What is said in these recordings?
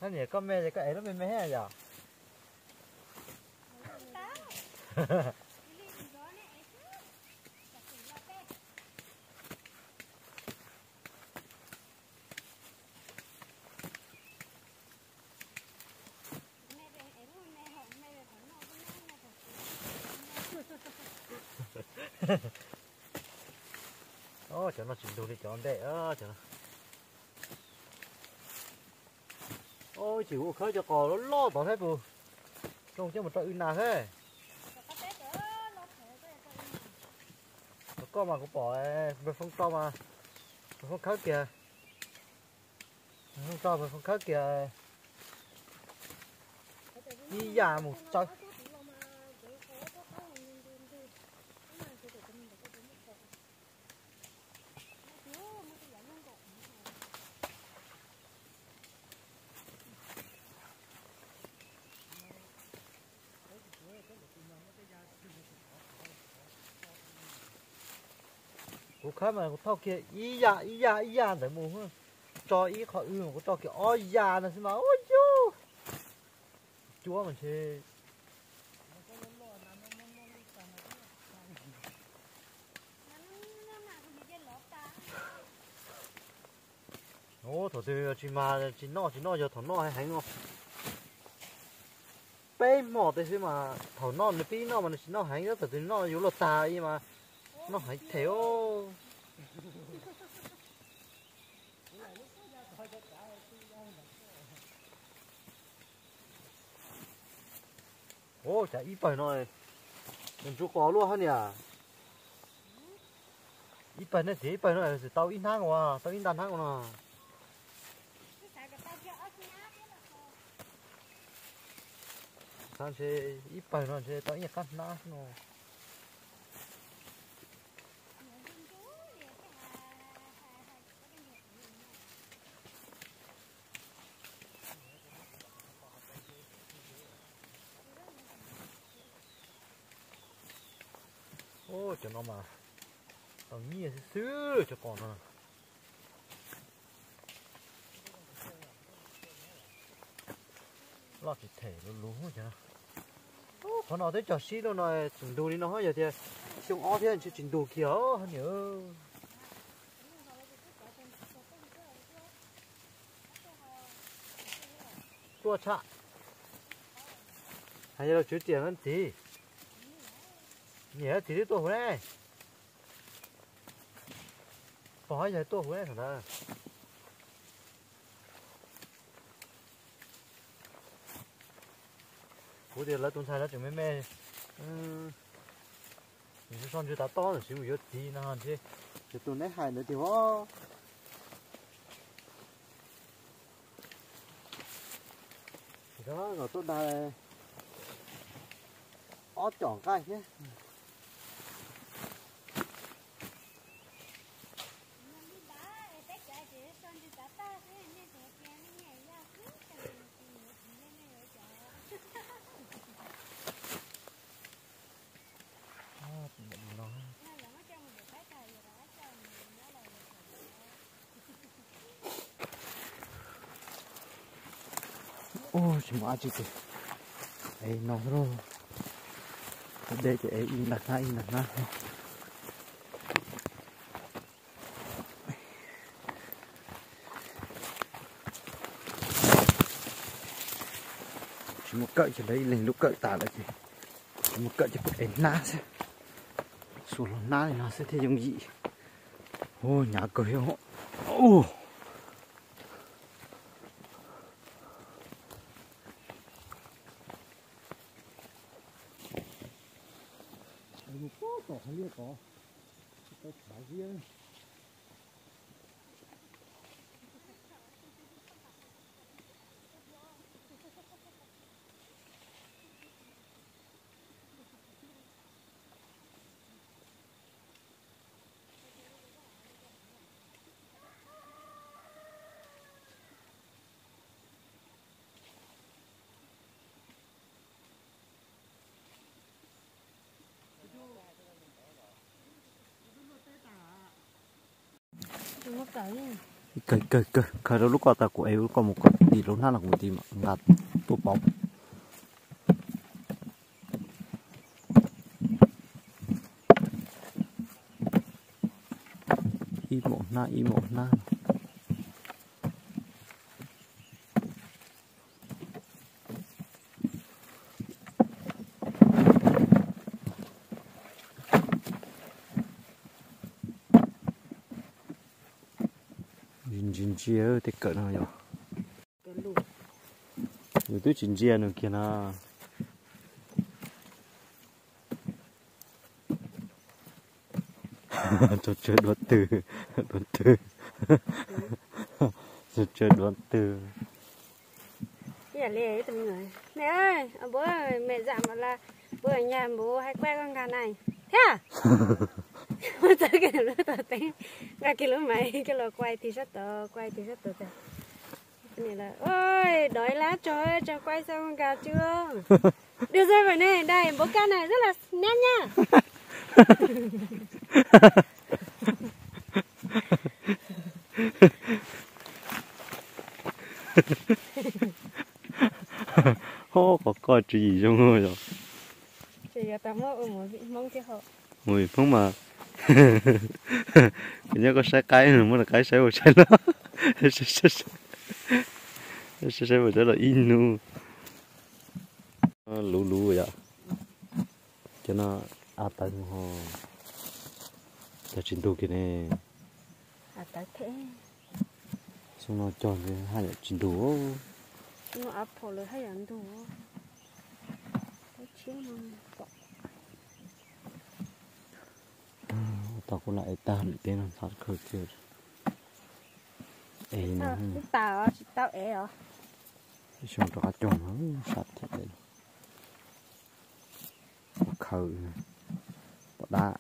nó nhỉ con mẹ thì cái ấy nó mẹ mẹ giờ ô cho nó chỉnh đồ đi cho nó đẹp cho nó ôi chịu khơi cho cò nó lo tao hết vừa trông chứ một trọi nào thế có mà cũng bỏ về phong to mà phong khơi kìa phong to về phong khơi kìa đi già một trời cũng khá mà cũng thao kia ý già để mua cho ý họ mà cũng cho kia ôi già này xem mà ôi chú chúa mình chơi ô thôi thì chỉ nó giờ thằng nó hay hành không bé mỏ thì mà thằng nó bí nó mà nó hành đó thì nó yếu lột tà ý mà nó hành theo ô chả ít bài nói mình chú có luôn hả nhỉ ít bài này thì ít bài nói tao ít tháng quá tao ít đàn tháng quá sao chứ ít bài nói chứ tao ít cắt ná nó ô cho nó mà tao nghĩ xứ cho con nó lo chỉ thể nó lú chứ con nó tới trò xí đâu này chỉnh đồ đi nó hết giờ thì xong ó thế chứ chỉnh đồ kia hả nhớ tua chạ hay là chữ tiền hơn tí nhớ tí đi tua hồi này bỏ giờ tua hồi này thằng ta bố thì lấy tuần sai đó chừng mấy mẹ mình sẽ xong chưa đã to rồi xíu yếu tí nào chứ chứ tuần này hại nữa thì ó thì đó rồi tôi đã ó chọn cái nhé ôi chỉ mà chỉ cái ấy nó rồi đây thì ấy in đặt na chỉ một cậy chỉ lấy linh lúc cậy tả lại gì chỉ một cậy chỉ có ấy na sẽ xuống na thì nó sẽ theo giống gì ô nhà cười không ô có hay có cái thải riêng Đừng có cởi Khởi đầu lúc qua ta của em còn một con gì lúc nào là cũng tìm ngạt tụ bóng y một na chín chia thì cỡ nào nhở nhiều thứ chín chia nữa kia na cho chơi đoán từ cho chơi đoán từ cái lẽ tụi người mẹ ơi bố ơi, mẹ dặn bảo là bố ở nhà bố hay quay con gà này thế à tới cái lứa tờ tính ra cái lứa mày cái lứa quay thì rất tờ thế này là ôi đói lá trời cho quay xong con gà chưa đưa ra vậy này đây bố ca này rất là nét nha ô có coi gì trong ngôi rồi thì tao mong chứ họ mùi phong mà nhớ có sai cái nữa mới là cái sai một sai đó sai một sai là in nu lú lú vậy cho nó tầng ho cho chín độ kia này tới thế xong nó tròn cái hai là chín độ nó áp phổเลยhay ăn đủ cái chiếc nó tao cũng lại ta bị tên là thật khởi chưa ê nè tao ế à xong tao cá tròn nó sạch thật đấy khởi bỏ đá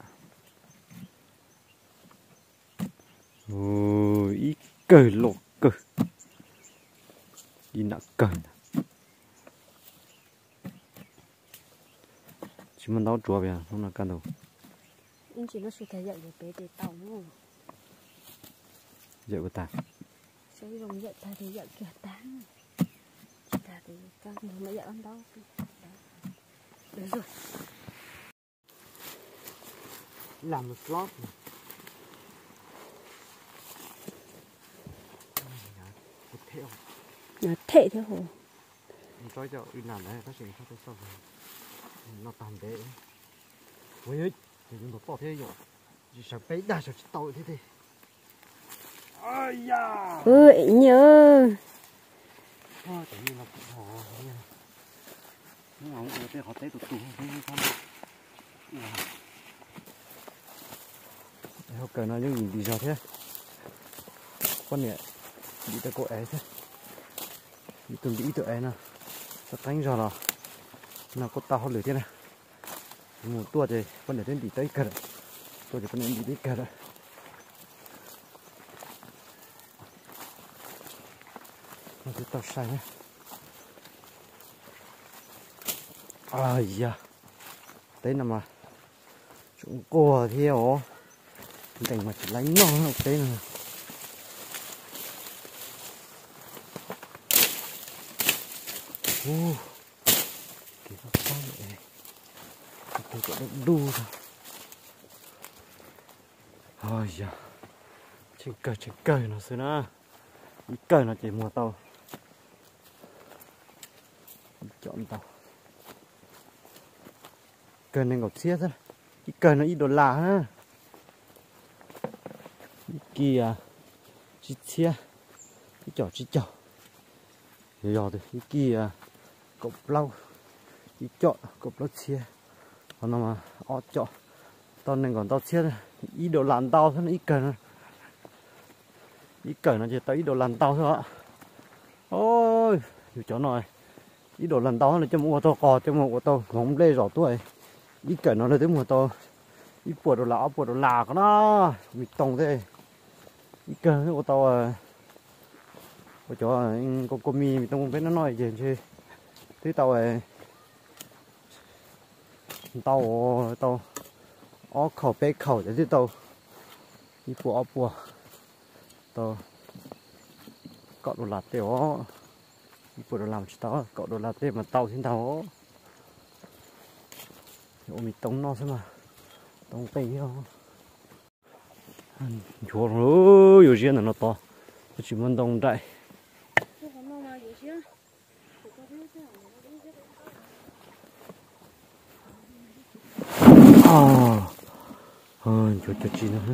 ôi ít cười lột cười đi nặng cười chỉ muốn đau chùa vậy không là căn đâu anh chỉ nó suy thể dậy để bé để tàu luôn dậy của ta sẽ dùng dậy ta thì dậy kia tán chỉ ta thì các mình mới dậy ăn đâu được rồi làm một slot theo là thể theo hồ tôi cho đi làm đấy phát triển phát sau nó tàn đấy ôi ơi thì nó bỏ thế rồi chỉ sợ bé đa sợ tội thế thì ơi da nhớ thôi tự nhiên là họ nó không có thể họ thấy tụt tụt không không cần nói những gì đi ra thế con nhẹ đi tới cô ấy thế đi từng đi tụi ấy nè thật tránh rồi nó có tao lửa thế này một tua thì con để đến đi tới cả tôi thì con nên đi tới cả nó cứ tao sai nhé ai da đấy là mà chúng cô theo cảnh mà chỉ lánh ngon một tí nữa cái con này tôi có đụng đu rồi ôi da trên cờ nó xưa na cờ nó chỉ mùa tàu chọn tàu cờ này ngọc xiết thôi cờ nó ít đô la ha kia chi chia chi chỏ giờ thì kia cục lau chi chọn cục lau chia còn mà ó chọn tao nên còn tao chia ít đồ làm tao thôi ít cờ nó chỉ tới ít đồ làm tao thôi ạ ôi nhiều chó này ít đồ làm tao là cho mua tao cò cho mua tao không lê rõ tuổi ít cờ nó là tới mua tao ít bùa đồ là có nó bị tông thế ít cờ của tao của chỗ anh cô mi mình tông biết nó nói gì chứ thế tao ó khẩu bé khẩu để tao đi bùa tao cọ đồ lạt tiểu bữa đồ làm tao cọ đồ lạt tiểu mà tàu trên tàu mình tống nó xem mà tống tây không chúa rồi有些nó to chỉ muốn tông đại chúa chi nữa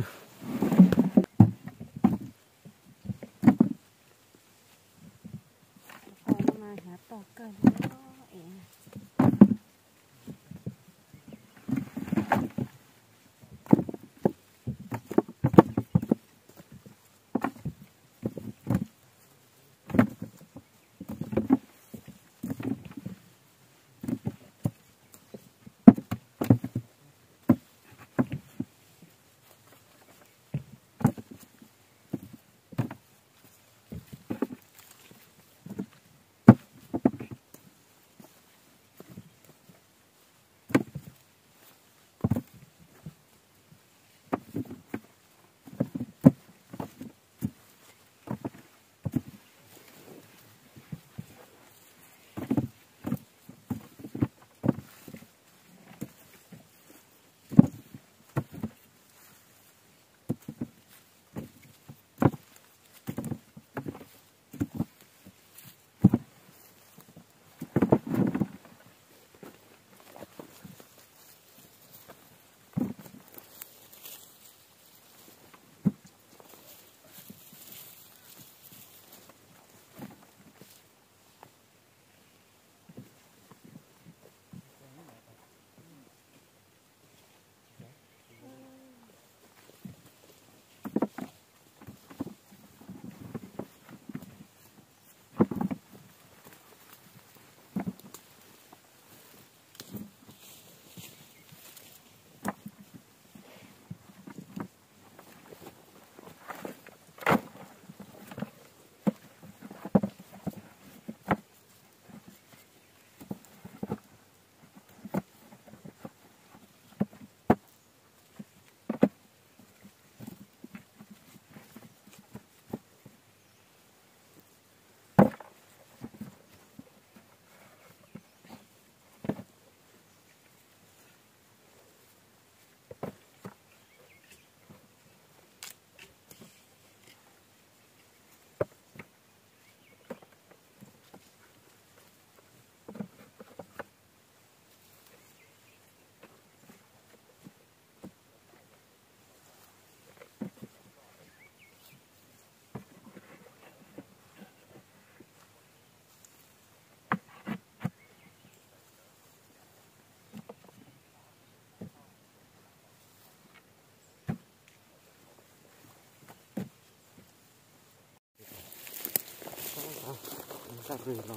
ra rừng rồi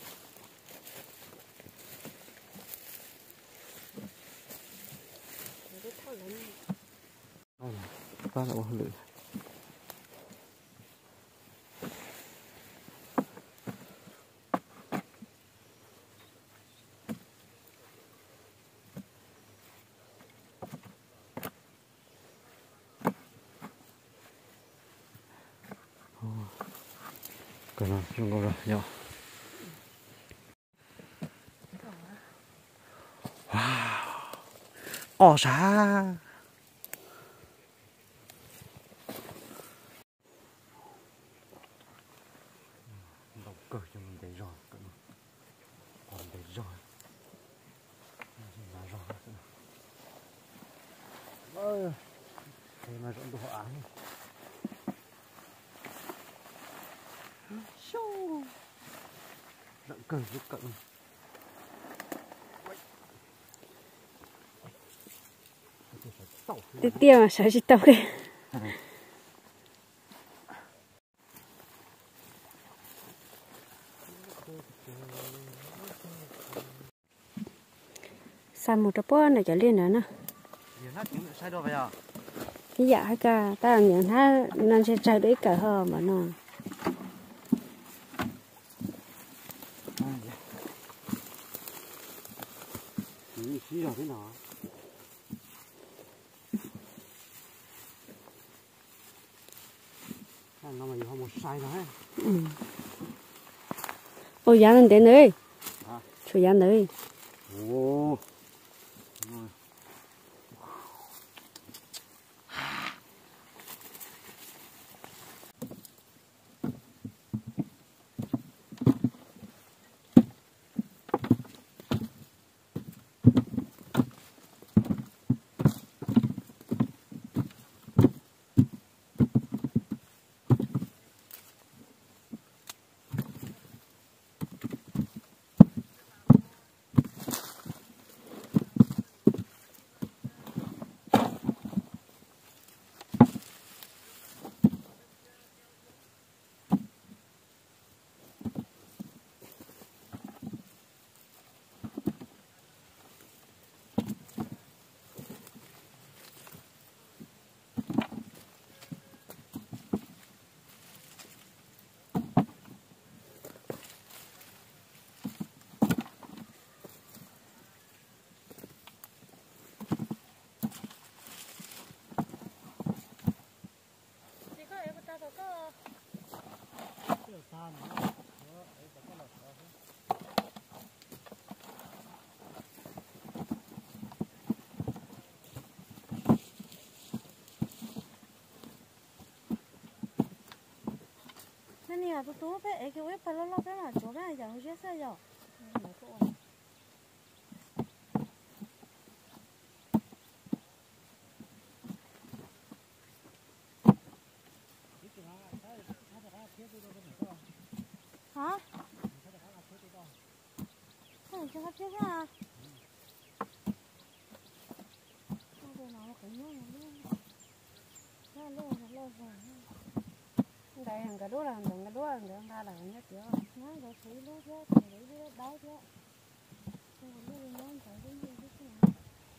ba là ô lưỡi cái nào trong câu rồi nhở wow xa đọc cờ cho mình thấy rồi còn thấy rồi là rồi ơi thế mà rộn đồ án đặng cờ giúp cận tiếp theo là sẽ tao cái sao một cái này trở lên nữa nè cái dạ hay cả ta nhận ha nên sẽ chạy đấy cả hờ mà nó xí rồi thế nào nó mà không một sai nữa. Ôi giá lên đến nơi. Hả? Cho giá nơi. Ồ. Nên là tôi phải cái web phải lo cái là chỗ cái giờ chưa sao giờ. Hả? Không cho hết chứ à? Đây hàng cái đũa là hàng cái đũa hàng ra là nhất chứ. Nó rồi thủy lúa chứ, thủy lúa đáy chứ. Không có lúa nó phải đến như thế nào.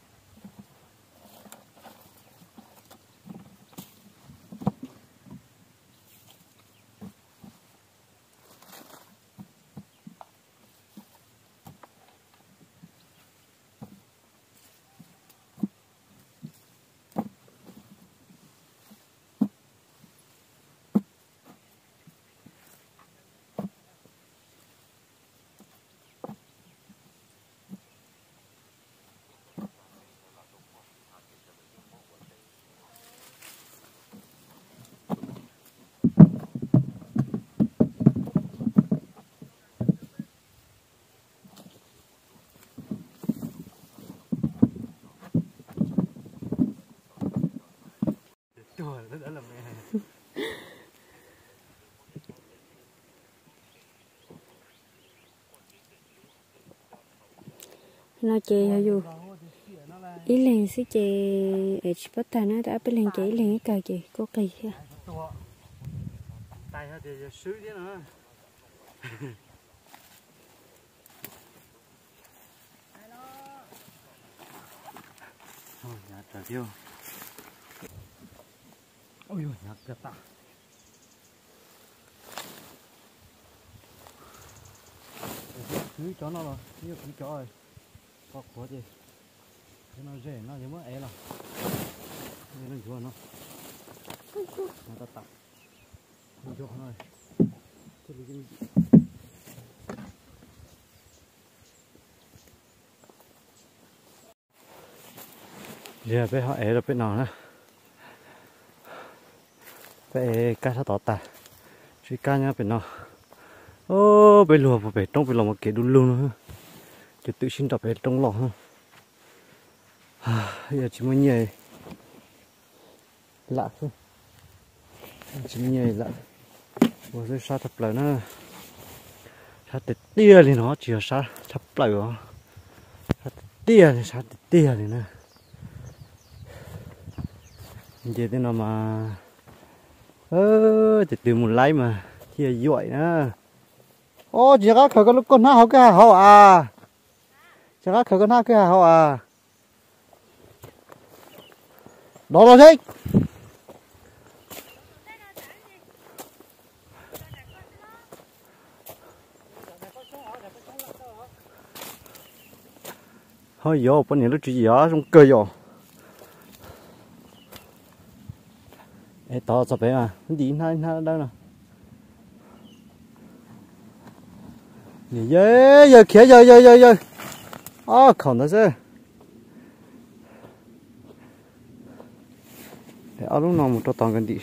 Trời, nó đã làm mẹ. Nó chè hả dù ý lên sẽ chè ở chỉ bắt ta nó đã bên lên chè ý lên cái chè có kỳ ha Tay thì sứ thế nữa. Ôi nhà trời tiêu. Ôi giời nhà trời ta. Cứ chó nó rồi, cứ chó rồi. Có của gì? Cái nó rẻ nó giống ấy là. Nó chua nó. Nó ta tặng. Không chó nó rồi. Giờ bé họ ấy là bên nào nữa? Bé cá sao tỏ ta? Chỉ cá nhá bên nào? Ô bé lùa bé trong bé lòng một cái đun luôn nữa. Chỉ tự xin tập bé trong lòng ha. Giờ chỉ muốn nhảy lạ thôi. Chỉ muốn nhảy lạ. Vừa rồi sao tập lại nữa? Sao tết tia thì nó chỉ là sao tập lại rồi. Sao tia thì sao tia thì nữa. Vậy thế nào mà từ một lấy mà chia dội nữa. Ô chỉ có khởi con lúc con nó học cái hậu à, chỉ có khởi con nó cái hậu à, đó là thích. Thôi vô bên này nó chỉ gió trong cơ vô. ê to sao bé à đi na đâu nè giờ kia giờ à không đó chứ để ở lúc nào một trò tòng gần đi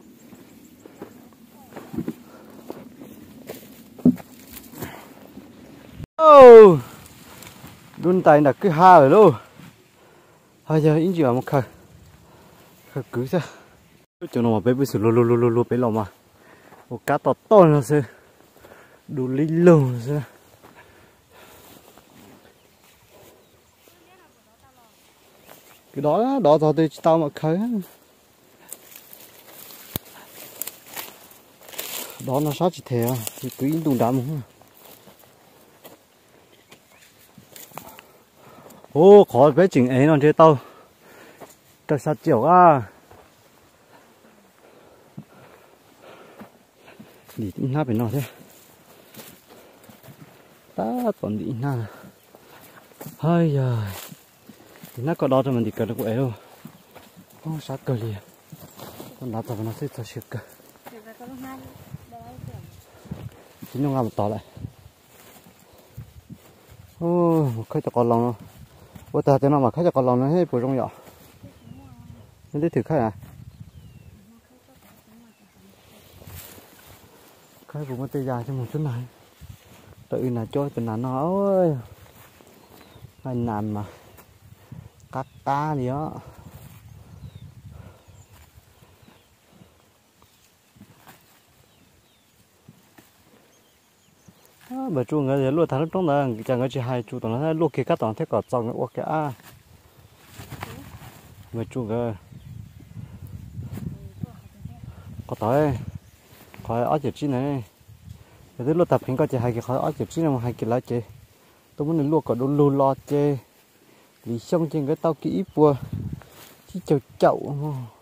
ô đun tay là cứ ha rồi luôn bây giờ in gì mà một khờ cứ sao cho nó mà bé bây giờ lô bé lòng mà một cá to nó sẽ đủ linh lùng sẽ cái đó tôi tao mà khơi đó nó sao chỉ thế à thì cứ in đùng đám không ô khó bé chỉnh ấy nó chơi tao tao sao chiều à đi na bên nó thế ta còn đi na hơi giờ thì nó có đó cho mình thì cần được quậy đâu không sát cờ liền con đá tao nó sẽ cho xịt cơ chính nó ngầm to lại ô một cái cho con lòng nó ô ta thế nào mà cái cho con lòng nó hết bùi trong nhỏ nó đi thử khai à khai cũng có tay dài cho một chút này tự là trôi từ là nó ơi hay nằm mà cắt cá gì đó bởi chuồng người luôn thằng trong đó chẳng có chỉ hai chú tụi nó lúc kia cắt toàn thế còn trồng cái ok à bởi chuồng người có tới khỏi ở chụp chi này thế lúc tập hình có chỉ hai cái khỏi ở chụp chi này mà hai cái lá chê tôi muốn luộc có đun lù lò chê vì xong trên cái tao kỹ bùa chỉ chậu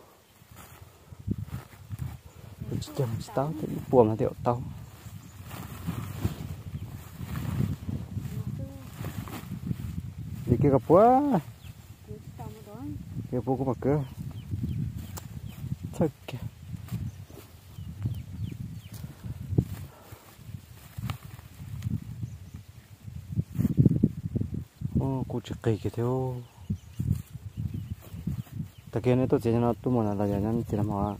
chỉ chầm tao thì bùa mà tiểu tao đi kia gặp quá kia bùa có mà cơ thật kìa cô chỉ cây cái theo ta kia này tôi chỉ cho nó tôi muốn là nhân chỉ làm họ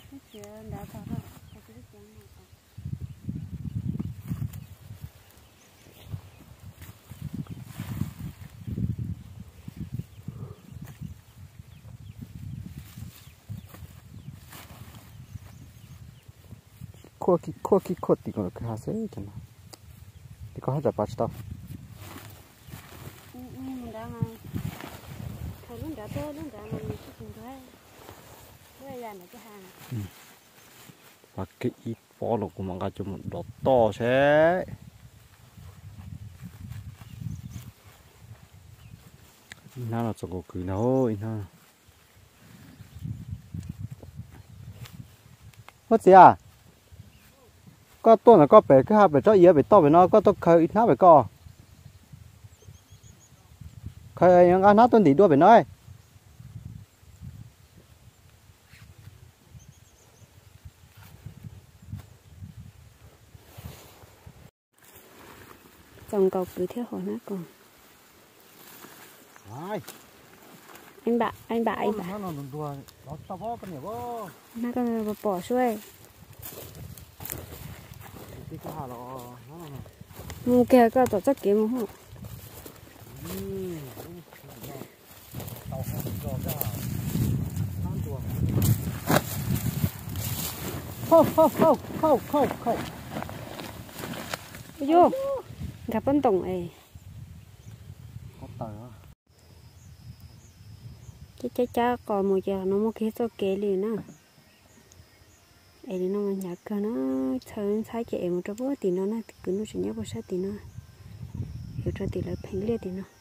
khuất thì còn cái hạt sẽ cho nó thì có hết rồi bắt tao và cái ít bó lục của mọi người cho một độ to sẽ nó là chỗ cứ nấu nó có gì à có tôi là có bể cái hai bể cho ý bể to bể nó có tôi khơi ít nó bể co khơi những ăn nó tôi đi đua bể nói trồng cầu cứ theo hỏi nó còn anh bà nó còn bỏ xuôi mua kia có tổ chức kiếm không không vô gặp bên tổng ấy chắc còn một giờ nó một cái số kế liền á ấy nó mà nhặt cơ nó thấy thấy chị em một chỗ bố thì nó cứ nó chỉ nhớ bớt sát thì nó hiểu cho thì là phèn liệt thì nó